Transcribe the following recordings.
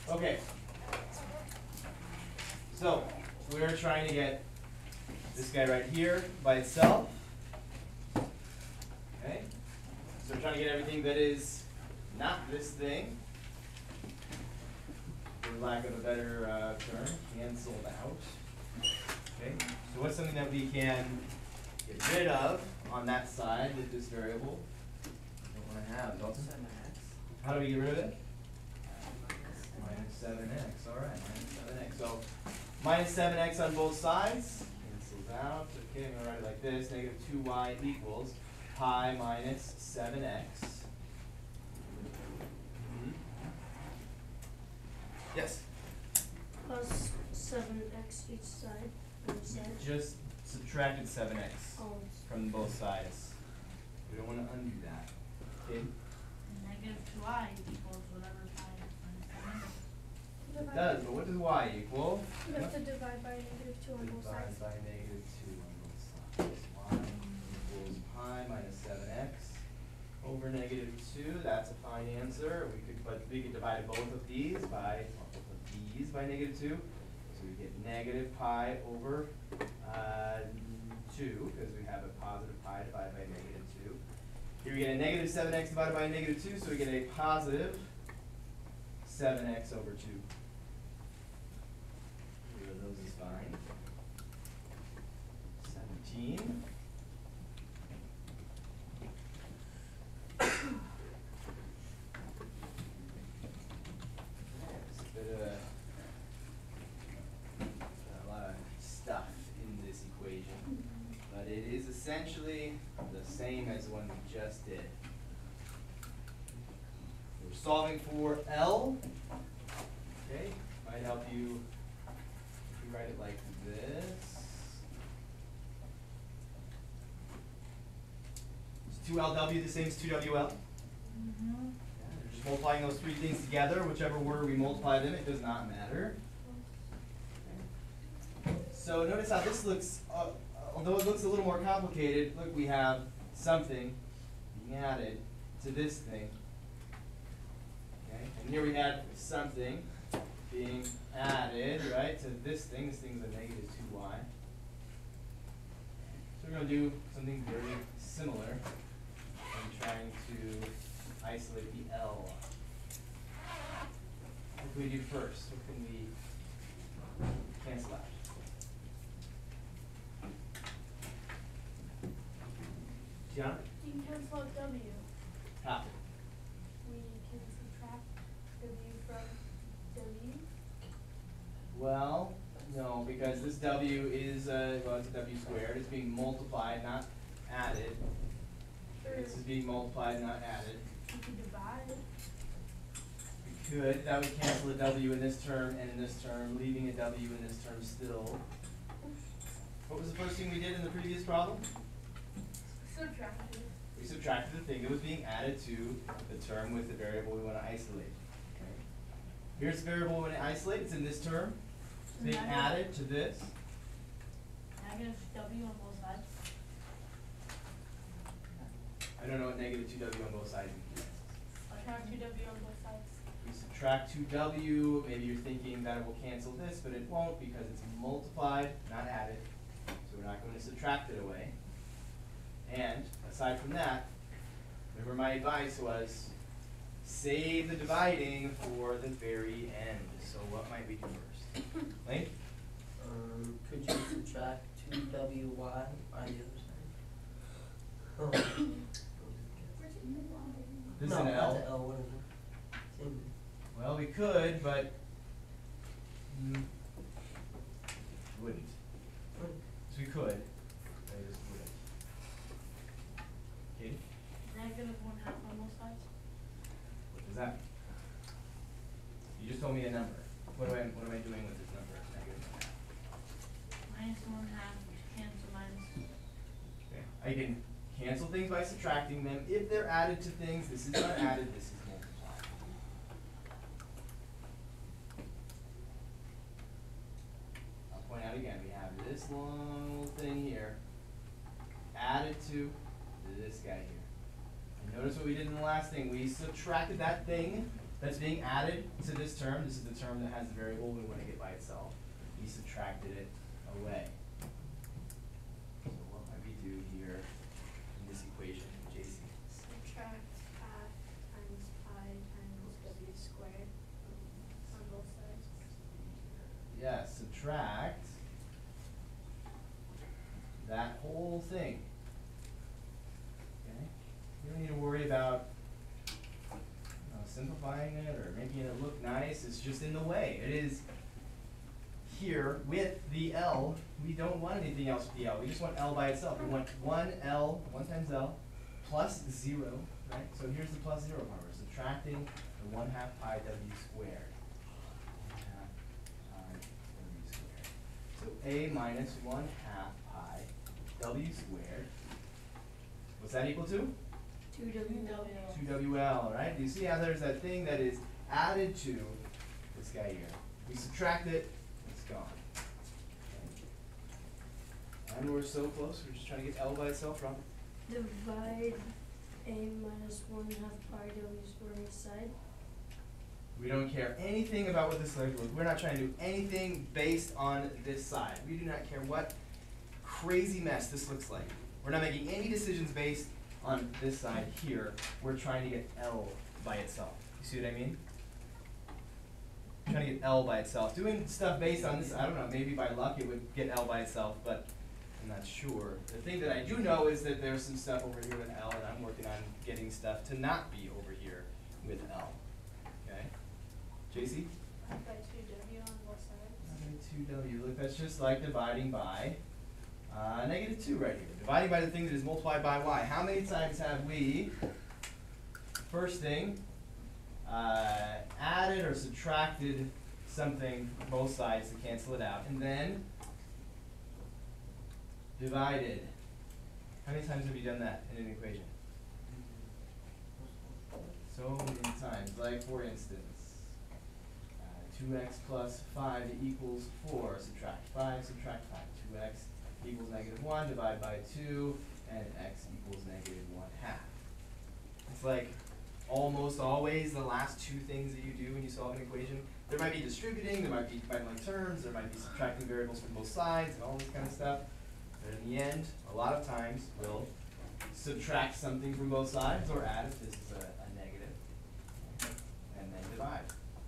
Okay. So we're trying to get this guy right here by itself. Okay. So we're trying to get everything that is not this thing, for lack of a better term, canceled out. Okay. So what's something that we can get rid of on that side with this variable? Don't want to have, don't. How do we get rid of it? Minus 7x. All right, minus 7x. So minus 7x on both sides cancels out. Okay, I'm going to write it like this. Negative 2y equals pi minus 7x. Yes? Plus 7x each side. Just subtracted 7x Oh. from both sides. We don't want to undo that. Okay? Negative 2i equals whatever pi minus 7. It does, but what does y equal? You have to divide by -2 on both sides. Divide by -2 on both sides. Y equals pi minus 7x over -2. That's a fine answer. We could divide both of these by -2. So we get negative pi over 2, because we have a positive pi divided by -2. Here we get a negative 7x divided by -2, so we get a positive 7x over 2. Either of those is fine. 17. It's a bit of a lot of stuff in this equation, but it is essentially the same as the one we just did. We're solving for L. Okay, might help you if you write it like this. Is 2LW the same as 2WL? Mm-hmm. We're just multiplying those three things together, whichever order we multiply them, it does not matter. So notice how this looks, although it looks a little more complicated, look, we have something being added to this thing. Okay, and here we had something being added, right, to this thing. This thing's a negative 2y. So we're going to do something very similar in trying to isolate the L. What can we do first? What can we cancel out? Tiana? You can cancel out W. How? We can subtract W from W. Well, no, because this W is, well, it's a W squared. It's being multiplied, not added. This is being multiplied, not added. We can divide. We could. That would cancel a W in this term and in this term, leaving a W in this term still. What was the first thing we did in the previous problem? Subtracted. We subtracted the thing that was being added to the term with the variable we want to isolate. Okay. Here's the variable we want to isolate. It's in this term. It's being added to this. Negative w on both sides. I don't know what negative 2W on both sides means. Subtract 2w on both sides. We subtract 2W, maybe you're thinking that it will cancel this, but it won't because it's multiplied, not added. So we're not going to subtract it away. And aside from that, remember my advice was save the dividing for the very end. So what might we do first? Lane? Could you subtract 2WY on the other side? Oh. This no, is an not L. the L, what is it? Same. Well, we could, but wouldn't. So we could. I just wouldn't. Katie? Negative 1/2 on both sides. What does that mean? You just told me a number. What am I doing with this number? Negative 1/2. Minus 1/2 cancel minus. Okay. I can cancel things by subtracting them. If they're added to things, this is not added, this is multiplied. I'll point out again, we have this long little thing here added to this guy here. And notice what we did in the last thing. We subtracted that thing that's being added to this term. This is the term that has the variable we want to get by itself. We subtracted it away. So what might we do here in this equation, JC? Subtract half times pi times w squared on both sides. Yes, subtract that whole thing. Okay? You don't need to worry about simplifying it or making it look nice. It's just in the way. It is here with the L. We don't want anything else with the L. We just want L by itself. We want 1L, 1 times L, plus 0, right? So here's the plus 0 part. We're subtracting the 1/2 pi w squared. 1/2 pi w squared. So A minus 1/2 pi w squared. What's that equal to? 2WL, right? Do you see how there's that thing that is added to this guy here? We subtract it, it's gone. Okay. And we're so close, we're just trying to get L by itself, Robert. Divide a minus 1/2 pi w squared on the side. We don't care anything about what this looks like. We're not trying to do anything based on this side. We do not care what crazy mess this looks like. We're not making any decisions based on this side here. We're trying to get L by itself. You see what I mean? Trying to get L by itself. Doing stuff based on this, I don't know, maybe by luck it would get L by itself, but I'm not sure. The thing that I do know is that there's some stuff over here with L, and I'm working on getting stuff to not be over here with L. Okay? JC? Divide by 2w on both sides. 2w. Look, that's just like dividing by -2 right here. Dividing by the thing that is multiplied by y. How many times have we, first thing, added or subtracted something from both sides to cancel it out, and then divided? How many times have you done that in an equation? So many times. Like, for instance, 2x plus 5 equals 4. Subtract 5, subtract 5. 2x equals -1, divide by 2, and x equals -1/2. It's like almost always the last two things that you do when you solve an equation. There might be distributing, there might be dividing by terms, there might be subtracting variables from both sides, and all this kind of stuff. But in the end, a lot of times we'll subtract something from both sides, or add if this is a negative, and then divide.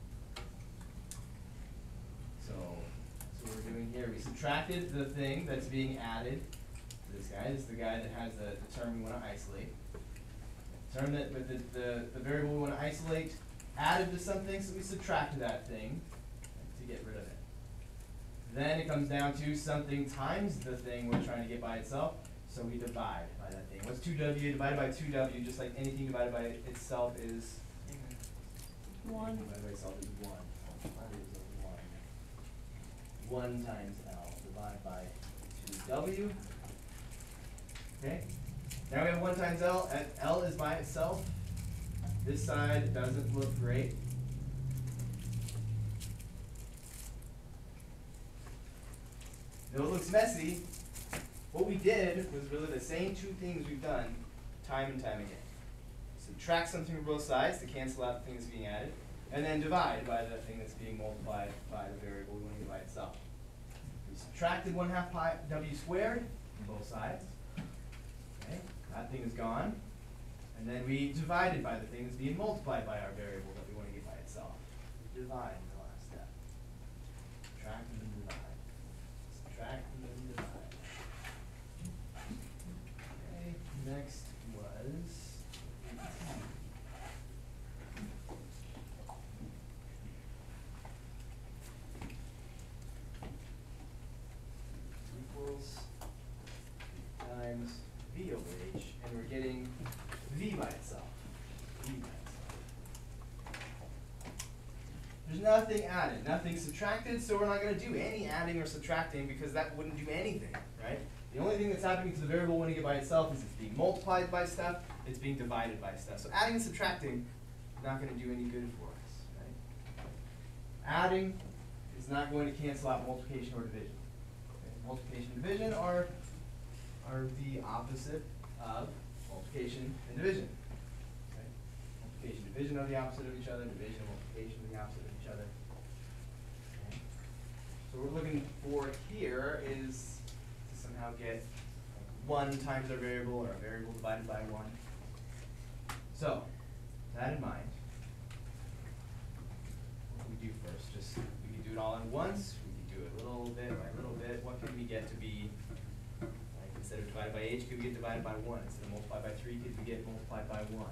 So that's what we're doing here. We subtracted the thing that's being added to this guy. This is the guy that has the term we want to isolate. The term that with the variable we want to isolate added to something, so we subtracted that thing to get rid of it. Then it comes down to something times the thing we're trying to get by itself, so we divide by that thing. What's 2w divided by 2w? Just like anything divided by itself is 1. divided by itself is 1. That is a 1. 1 times L divided by 2w. Okay. Now we have 1 times L, and L is by itself. This side doesn't look great. Though it looks messy, what we did was really the same two things we've done time and time again. Subtract something from both sides to cancel out the thing that's being added, and then divide by the thing that's being multiplied by the variable we want to get by itself. We subtracted 1/2 pi w squared from both sides. Okay, that thing is gone. And then we divided by the thing that's being multiplied by our variable that we want to get by itself. Divide in the last step. Subtract and then divide. Subtract and then divide. Okay, next was 18. Equals times v over h, and we're getting v by itself. V by itself. There's nothing added, nothing subtracted, so we're not going to do any adding or subtracting because that wouldn't do anything, right? The only thing that's happening to the variable when you get by itself is it's being multiplied by stuff, it's being divided by stuff. So adding and subtracting is not going to do any good for us, right? Adding is not going to cancel out multiplication or division. Okay? Multiplication and division are the opposite of multiplication and division. Okay? Multiplication division of the opposite of each other, division, multiplication of the opposite of each other. Okay. So what we're looking for here is to somehow get like 1 times our variable, or a variable divided by 1. So, with that in mind, what can we do first? Just, we can do it all at once, we can do it little bit by little bit. What can we get to be, like instead of divided by h, could we get divided by 1? Instead of multiplied by 3, could we get multiplied by 1?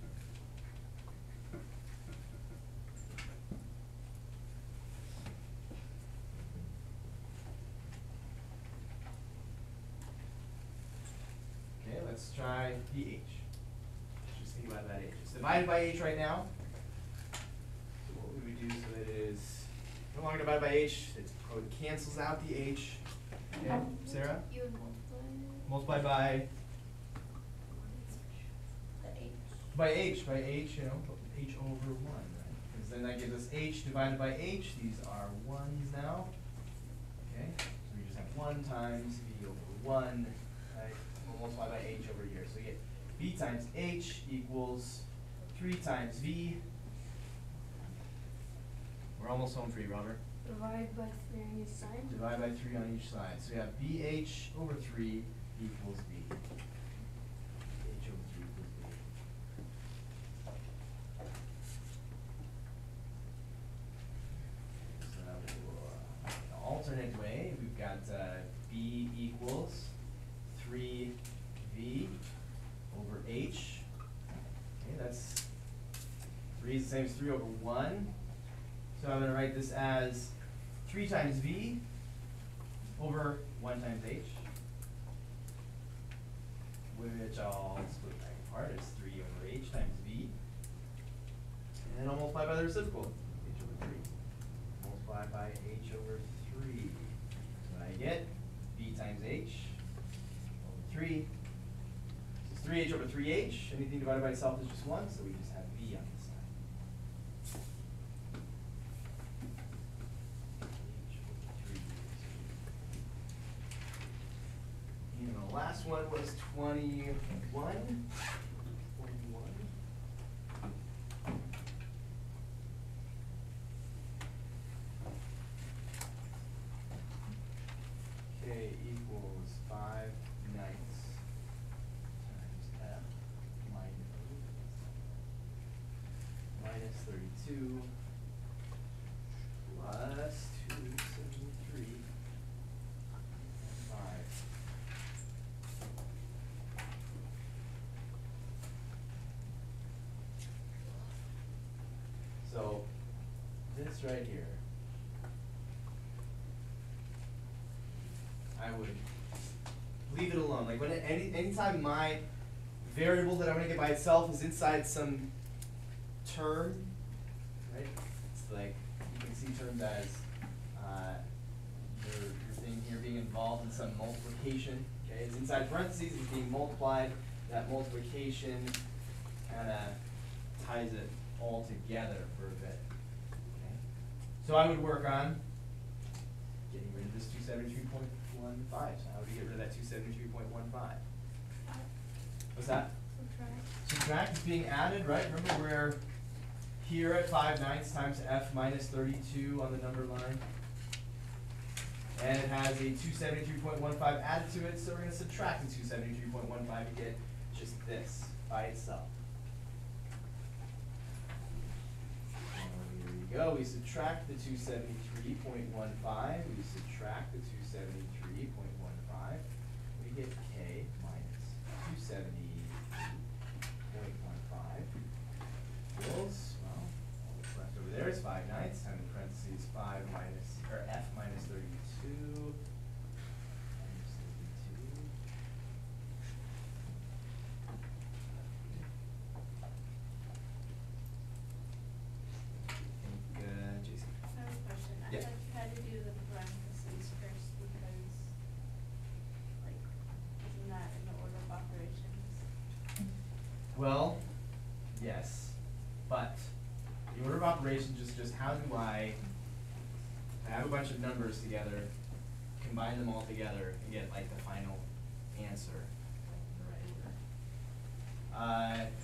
Okay, let's try the h. Just think about that h. It's divided by h right now. So what would we do so that it is no longer divided by h? It cancels out the h. Okay, Sarah? You would multiply it. Multiply by The H. by h, you know, h over 1, right? Because then that gives us h divided by h. These are 1s now. Okay, so we just have 1 times v over 1, right? We'll multiply by h over here. So we get v times h equals 3 times v. We're almost home free, Robert. Divide by 3 on each side. Divide by 3 on each side. So we have vh over 3 equals v. h over 3 equals v. So now the alternate way, we've got v equals 3v over h. Okay, that's 3 is the same as 3 over 1. So I'm going to write this as 3 times v over 1 times h, which I'll split back apart as 3 over h times v. And then I'll multiply by the reciprocal, h over 3. Multiply by h over 3. So I get v times h over 3. This is 3h over 3h. Anything divided by itself is just 1, so we just have v on this side. H over 3. And the last one was 21. 21. K equals 5/9 times f minus 32 plus 273 and 5. So this right here, I would leave it alone. Like when anytime my variable that I'm gonna get by itself is inside some term, right? It's like you can see terms as your thing here being involved in some multiplication. Okay, it's inside parentheses, it's being multiplied. That multiplication kind of ties it all together for a bit. Okay, so I would work on getting rid of this 273.15. So how would you get rid of that 273.15? What's that? Subtract. Subtract is being added, right? Remember we're here at 5/9 times f minus 32 on the number line. And it has a 273.15 added to it, so we're going to subtract the 273.15 to get just this by itself. Here we go. We subtract the 273.15. We subtract the 273.15. We get k minus 270.15 equals, well, all that's left over there is 5/9 times in parentheses 5 minus, or f minus 32. Minus 32. Jason. I have a question. I Yeah. thought you had to do the parentheses first because, like, isn't that in the order of operations? Well, yes, but the order of operations is just how do I have a bunch of numbers together, combine them all together, and get like the final answer, like the right order.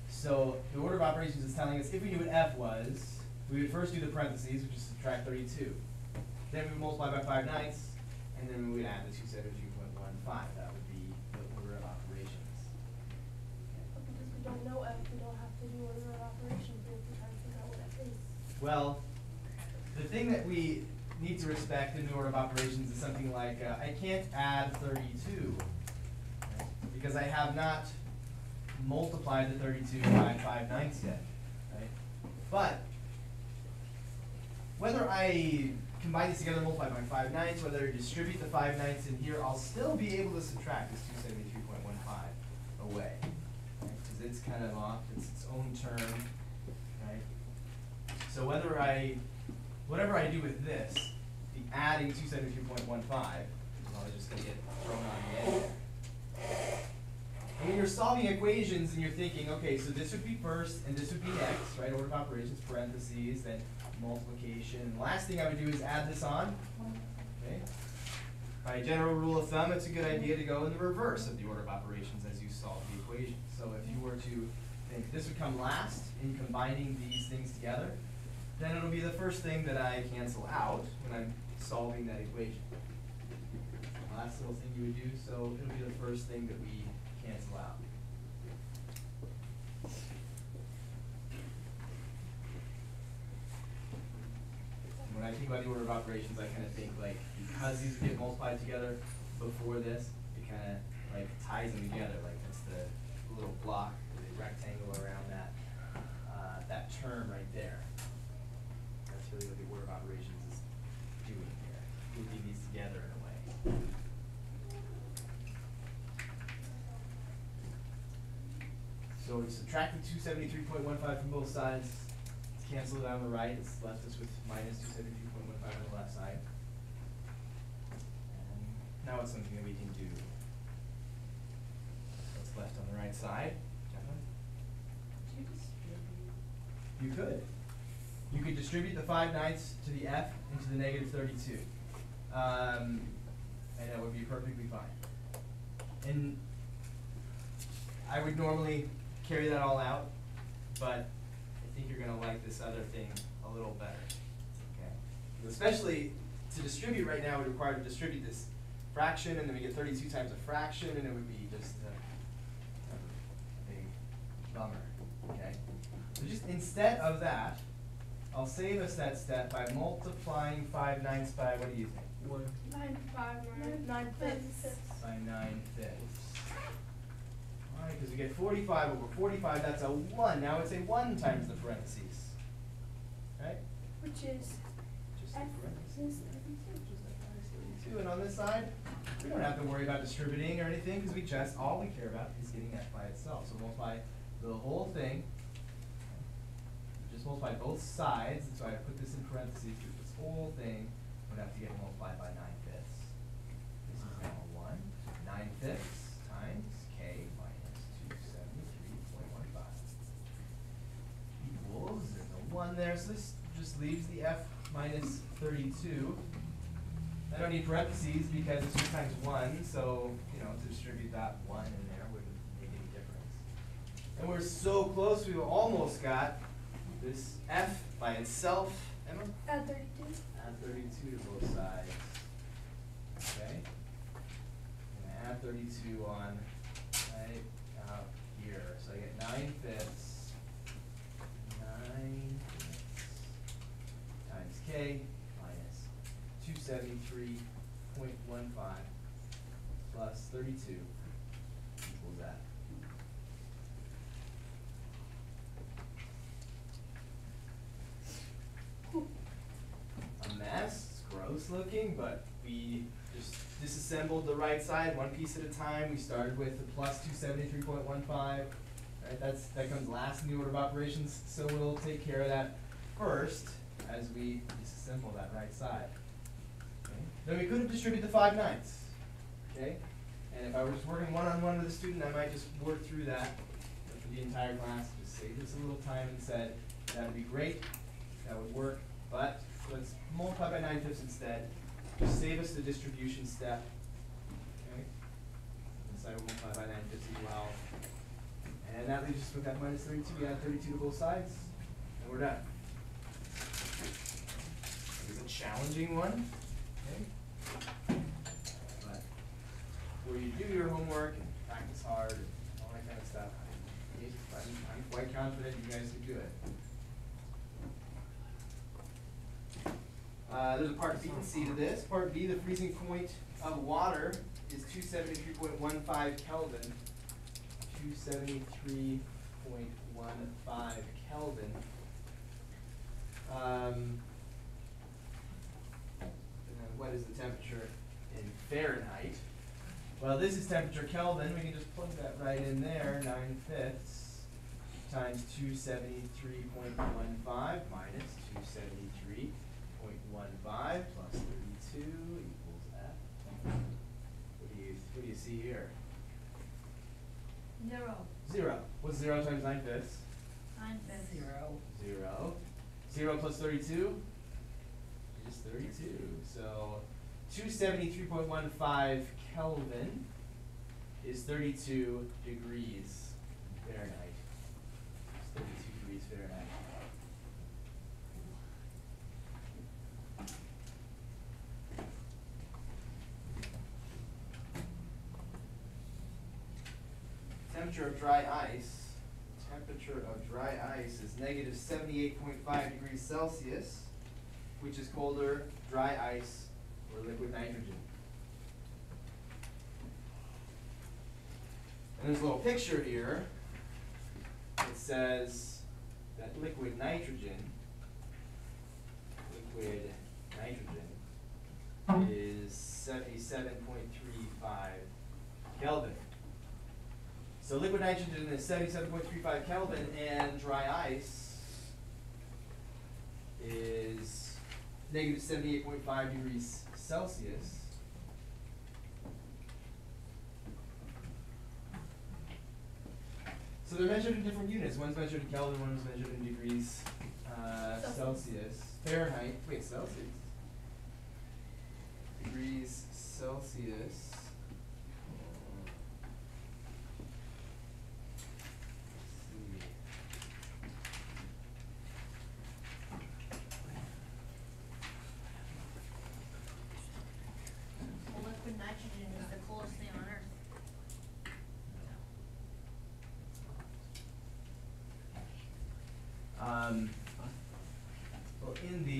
So the order of operations is telling us if we knew what f was, we would first do the parentheses, which is subtract 32. Then we would multiply by 5/9, and then we would add the 272.15. That would be the order of operations. But because we don't know F, we don't have to do order of operations, we have to try to figure out what F is. Well, the thing that we need to respect in the order of operations is something like, I can't add 32, right? Because I have not multiplied the 32 by 5/9 yet, right? But whether I combine these together and multiply by 5/9, whether I distribute the 5/9 in here, I'll still be able to subtract this 273.15 away, right? Because it's kind of off, it's its own term, right? So whatever I do with this, the adding 273.15, well, it's just going to get thrown on the end there. And when you're solving equations and you're thinking, okay, so this would be first and this would be next, right? Order of operations, parentheses, then multiplication. The last thing I would do is add this on, okay? By a general rule of thumb, it's a good idea to go in the reverse of the order of operations as you solve the equation. So if you were to think this would come last in combining these things together, then it'll be the first thing that I cancel out when I'm solving that equation. The last little thing you would do, so it'll be the first thing that we cancel out. When I think about the order of operations, I kind of think like, because these get multiplied together before this, it kind of like ties them together. Like that's the little block, the rectangle around that, that term right there. That's really what the order of operations is doing here, grouping these together in a way. So we subtracted 273.15 from both sides. It's canceled it on the right. It's left us with minus 273.15 on the left side. And now it's something that we can do. What's left on the right side? Jacqueline? You could. You could distribute the 5/9 to the f into the negative 32. And that would be perfectly fine. And I would normally carry that all out, but I think you're going to like this other thing a little better. Okay? Especially to distribute right now, we require to distribute this fraction, and then we get 32 times a fraction, and it would be just a big bummer. Okay? So just instead of that, I'll save us that step by multiplying 5/9 by, what do you think? 1. 9/5. By 9/5. Alright, because we get 45 over 45, that's a 1. Now it's a 1 times the parentheses. Right? Which is Just F the parentheses. is 32. Just like minus 32. And on this side, we don't have to worry about distributing or anything, because we just, all we care about is getting f by itself. So multiply the whole thing. Just multiply both sides, and so I put this in parentheses, because this whole thing would have to get multiplied by 9/5. This is now 1. 9/5 times k minus 273.15 equals, there's a 1 there, so this just leaves the f minus 32. I don't need parentheses because it's 2 times 1, so, you know, to distribute that 1 in there wouldn't make any difference. And we're so close, we've almost got this f by itself. Emma? Add 32. Add 32 to both sides. Okay? I'm gonna add 32 on right out here. So I get 9/5 times k minus 273.15 plus 32 equals that. A mess, it's gross looking, but we just disassembled the right side one piece at a time. We started with the plus 273.15. Right, that comes last in the order of operations, so we'll take care of that first as we disassemble that right side. Okay? Then we could have distributed the 5/9. Okay? And if I were just working one-on-one with a student, I might just work through that for the entire class, just save this a little time and said, that would be great, that would work, but let's multiply by 9/5 instead. Just save us the distribution step. Okay? This side will multiply by 9/5 as well. And that leaves us with that minus 32. We add 32 to both sides, and we're done. It's a challenging one, okay? But where you do your homework and practice hard and all that kind of stuff, I'm quite confident you guys can do it. There's a part B and C to this. Part B, the freezing point of water is 273.15 Kelvin. 273.15 Kelvin. And then what is the temperature in Fahrenheit? Well, this is temperature Kelvin. We can just plug that right in there. 9/5 times 273.15 minus 273.15 plus 32 equals F. What do you see here? 0. 0. What's 0 times 9/5? 9/5. 0. 0 plus 32 is 32. So 273.15 Kelvin is 32 degrees Fahrenheit. It's 32 degrees Fahrenheit. Temperature of dry ice. Temperature of dry ice is negative 78.5 degrees Celsius, which is colder, dry ice, or liquid nitrogen. And there's a little picture here that says that liquid nitrogen is 77.35 Kelvin. So liquid nitrogen is 77.35 Kelvin, and dry ice is negative 78.5 degrees Celsius. So they're measured in different units. One's measured in Kelvin, one's measured in degrees Celsius. Fahrenheit. Wait, Celsius? Degrees Celsius. Well, liquid nitrogen is the coolest thing on Earth. Well,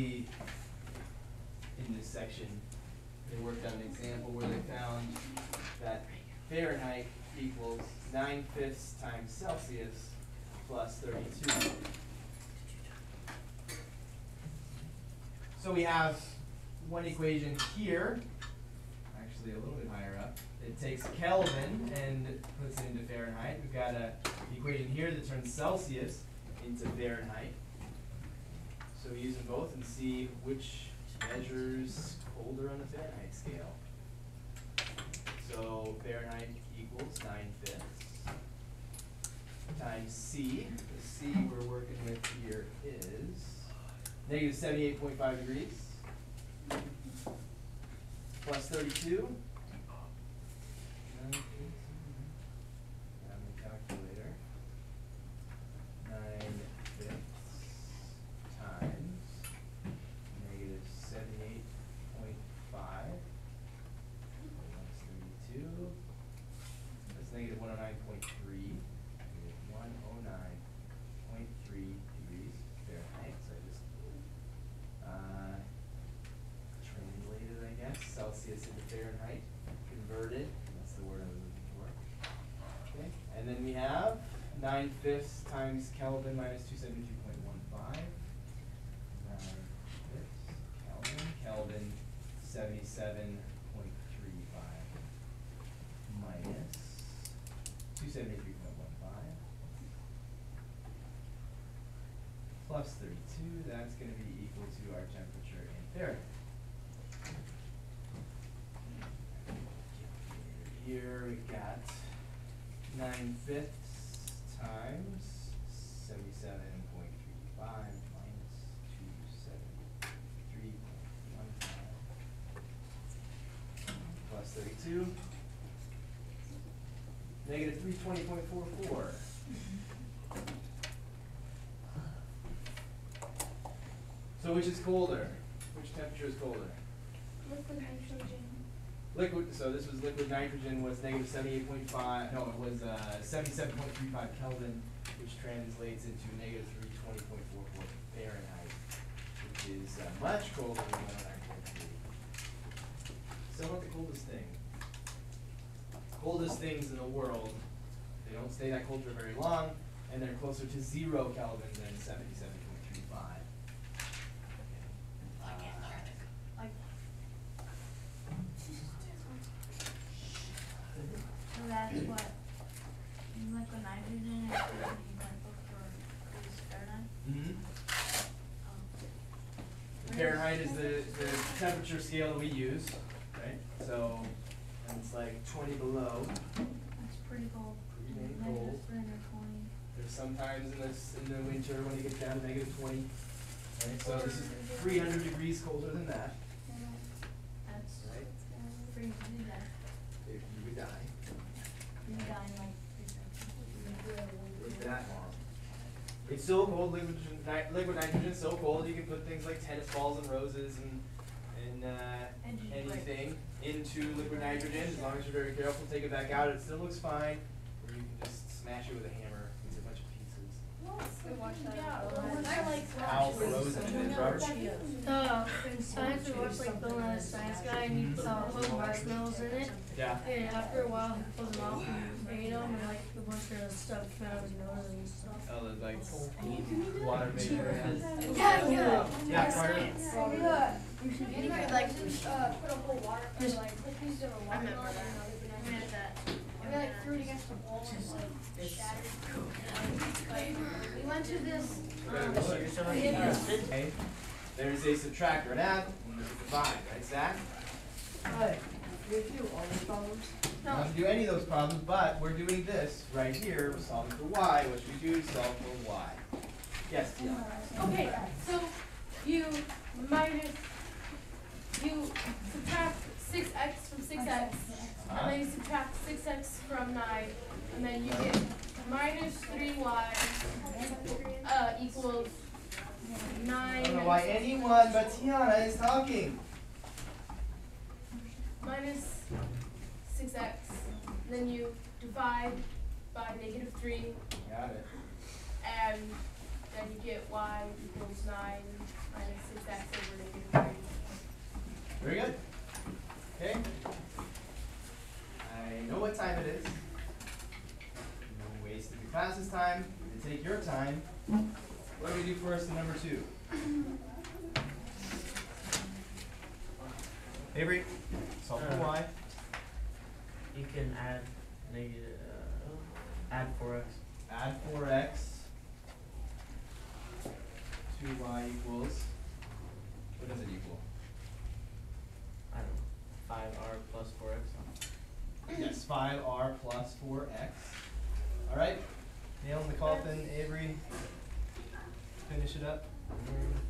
in this section, they worked on an example where they found that Fahrenheit equals 9/5 times Celsius plus 32. So we have one equation here, actually a little bit higher up. It takes Kelvin and puts it into Fahrenheit. We've got an equation here that turns Celsius into Fahrenheit. So we use them both and see which measures colder on the Fahrenheit scale. So Fahrenheit equals 9/5 times C. The C we're working with here is negative 78.5 degrees plus 32. Calculator. 9/5 times negative 78.5 plus 32. That's negative 109.3. Negative 109.3 degrees Fahrenheit. So I just translated, I guess, Celsius into Fahrenheit. Converted. That's the word I was looking for. Okay. And then we have 9/5 times Kelvin minus 272.15. 9/5 Kelvin. Kelvin 77.35 minus 273.15 plus 32. That's going to be equal to our temperature in Fahrenheit. Here we got 9/5 times 77.35 minus 273.15 plus 32. Negative 320.44. So which is colder? Which temperature is colder? Liquid nitrogen. Liquid, so this was liquid nitrogen was negative 78.5, no, it was 77.35 Kelvin, which translates into negative 320.44 Fahrenheit, which is much colder than 109.3. So what the coldest thing? Coldest things in the world, they don't stay that cold for very long, and they're closer to 0 Kelvin than 77.35. Like. So that's what, in liquid nitrogen, is what you might look for is Fahrenheit? Mm-hmm. Um, Fahrenheit is the temperature scale that we use, right? So, and it's like 20 below. That's pretty cold. Pretty dang cold. Negative 320. There's sometimes in the winter when it gets down to negative 20. Right? So this is 300 degrees colder than that. That's Right. freezing to death. If you would die. You die in like 3 seconds. It's that long. It's so cold, liquid nitrogen is so cold you can put things like tennis balls and roses and anything into liquid nitrogen. As long as you're very careful, take it back out. It still looks fine. Or you can just smash it with a hammer. It's a bunch of pieces. We watched that. How frozen it is, Robert. Science we watched like Bill Nye the Science Guy and he put marshmallows in it. Yeah. And after a while he pulled them off and ate them and like a bunch of stuff came out of his nose and stuff. Oh, the like water vapor. Yeah. Yeah, Carter. You could like put a whole water, or like put pieces of a watermelon and We had that. we like threw it against the wall and it's like shattered. Like, we went to this, Okay. There's a subtractor, an add, and there's a divide, right, Zach? Hi, you do all the problems? We don't do any of those problems, but we're doing this right here, we're solving for y, which we do solve for y. Yes, Tiana? Okay, so you subtract 6x from 6x, and then you subtract 6x from 9, and then you get minus 3y equals 9. I don't know why anyone but Tiana is talking. Minus 6x. Then you divide by negative 3, Got it. and then you get y equals 9 minus 6x over negative 3. Very good. Okay. I know what time it is. No waste of the class's time. To take your time. What do we do first in number 2? Avery, solve for y. You can add add 4x. Add 4x. 2y equals. What does it equal? I don't know, 5r plus 4x. Yes, 5r plus 4x. Alright, nail in the coffin, Avery. Finish it up.